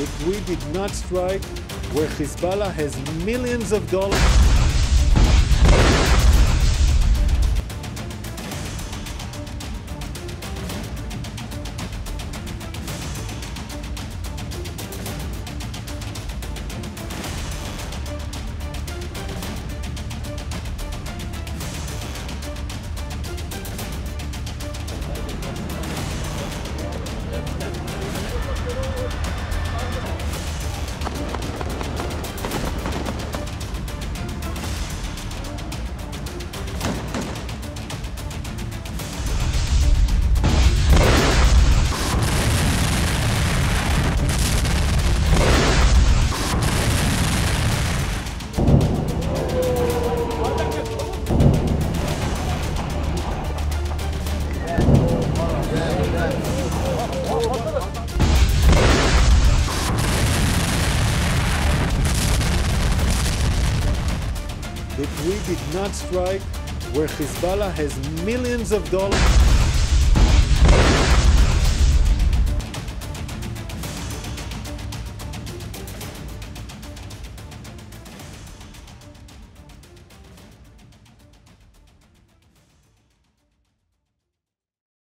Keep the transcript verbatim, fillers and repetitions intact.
that we did not strike where Hezbollah has millions of dollars. That we did not strike where Hezbollah has millions of dollars.